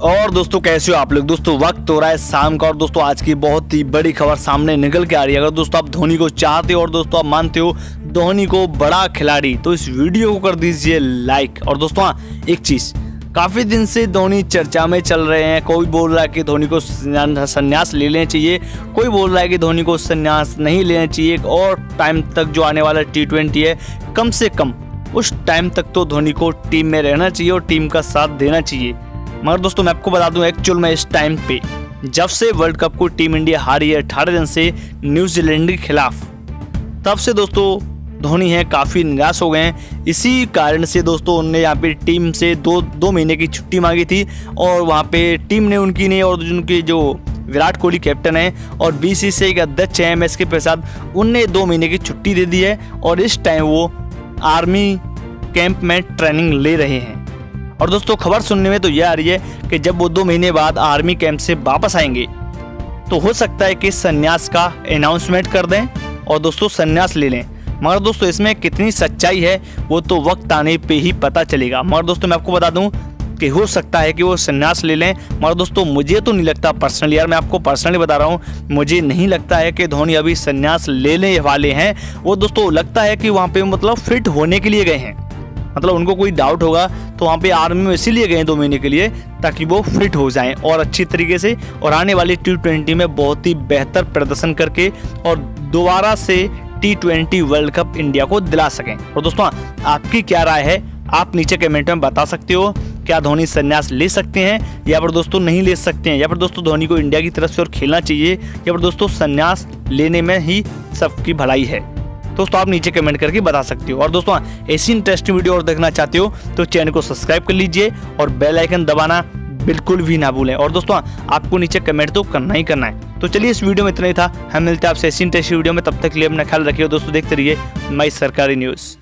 और दोस्तों कैसे हो आप लोग। दोस्तों वक्त हो रहा है शाम का और दोस्तों आज की बहुत ही बड़ी खबर सामने निकल के आ रही है। अगर दोस्तों आप धोनी को चाहते हो और दोस्तों आप मानते हो धोनी को बड़ा खिलाड़ी तो इस वीडियो को कर दीजिए लाइक। और दोस्तों एक चीज़, काफ़ी दिन से धोनी चर्चा में चल रहे हैं। कोई बोल रहा है कि धोनी को संन्यास ले लेना चाहिए, कोई बोल रहा है कि धोनी को संन्यास नहीं लेना चाहिए और टाइम तक जो आने वाला T20 है कम से कम उस टाइम तक तो धोनी को टीम में रहना चाहिए और टीम का साथ देना चाहिए। मगर दोस्तों मैं आपको बता दूं एक्चुअल में इस टाइम पे जब से वर्ल्ड कप को टीम इंडिया हारी है 18 दिन से न्यूजीलैंड के खिलाफ, तब से दोस्तों धोनी है काफ़ी निराश हो गए हैं। इसी कारण से दोस्तों उनने यहाँ पे टीम से दो महीने की छुट्टी मांगी थी और वहाँ पे टीम ने उनकी नहीं, और उनके जो विराट कोहली कैप्टन है और BCCI के अध्यक्ष हैं MSK प्रसाद, उनने 2 महीने की छुट्टी दे दी है और इस टाइम वो आर्मी कैंप में ट्रेनिंग ले रहे हैं। और दोस्तों खबर सुनने में तो यह आ रही है कि जब वो 2 महीने बाद आर्मी कैंप से वापस आएंगे तो हो सकता है कि संन्यास का अनाउंसमेंट कर दें और दोस्तों संन्यास ले लें। मगर दोस्तों इसमें कितनी सच्चाई है वो तो वक्त आने पे ही पता चलेगा। मगर दोस्तों मैं आपको बता दूं कि हो सकता है कि वो संन्यास ले लें। मगर दोस्तों मुझे तो नहीं लगता पर्सनली, यार मैं आपको पर्सनली बता रहा हूँ, मुझे नहीं लगता है कि धोनी अभी संन्यास लेने वाले हैं। वो दोस्तों लगता है कि वहाँ पे मतलब फिट होने के लिए गए हैं, मतलब उनको कोई डाउट होगा तो वहाँ पे आर्मी में इसीलिए गए 2 महीने के लिए ताकि वो फिट हो जाएं और अच्छी तरीके से और आने वाली T20 में बहुत ही बेहतर प्रदर्शन करके और दोबारा से T20 वर्ल्ड कप इंडिया को दिला सकें। और दोस्तों आपकी क्या राय है, आप नीचे कमेंट में बता सकते हो। क्या धोनी संन्यास ले सकते हैं या फिर दोस्तों नहीं ले सकते हैं, या फिर दोस्तों धोनी को इंडिया की तरफ से और खेलना चाहिए, या फिर दोस्तों संन्यास लेने में ही सबकी भलाई है। दोस्तों आप नीचे कमेंट करके बता सकते हो। और दोस्तों ऐसी इंटरेस्टिंग वीडियो और देखना चाहते हो तो चैनल को सब्सक्राइब कर लीजिए और बेल आइकन दबाना बिल्कुल भी ना भूलें। और दोस्तों आपको नीचे कमेंट तो करना ही करना है। तो चलिए इस वीडियो में इतना ही था, हम मिलते हैं आपसे ऐसी इंटरेस्टिंग वीडियो में, तब तक के लिए अपना ख्याल रखिए। दोस्तों देखते रहिए माई सरकारी न्यूज़।